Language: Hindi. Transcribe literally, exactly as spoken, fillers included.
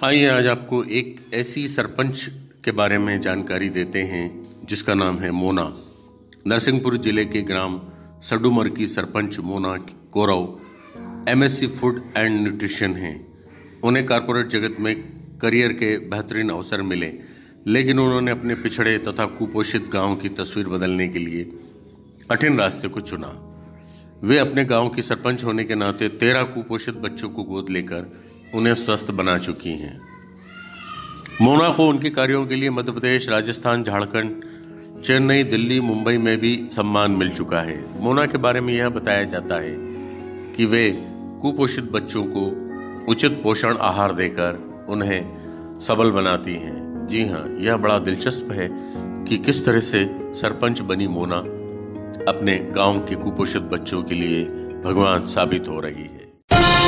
आइए आज आपको एक ऐसी सरपंच के बारे में जानकारी देते हैं जिसका नाम है मोना। नरसिंहपुर जिले के ग्राम सडुमर की sarpanch Mona Korav MSc food and nutrition हैं। उन्हें कॉरपोरेट जगत में करियर के बेहतरीन अवसर मिले, लेकिन उन्होंने अपने पिछड़े तथा कुपोषित गांव की तस्वीर बदलने के लिए कठिन रास्ते को चुना। वे अपने गांव की सरपंच होने के नाते तेरह कुपोषित बच्चों को गोद लेकर उन्हें स्वस्थ बना चुकी हैं। मोना को उनके कार्यों के लिए मध्य प्रदेश, राजस्थान, झारखंड, चेन्नई, दिल्ली, मुंबई में भी सम्मान मिल चुका है। मोना के बारे में यह बताया जाता है कि वे कुपोषित बच्चों को उचित पोषण आहार देकर उन्हें सबल बनाती हैं। जी हाँ, यह बड़ा दिलचस्प है कि किस तरह से सरपंच बनी मोना अपने गांव के कुपोषित बच्चों के लिए भगवान साबित हो रही है।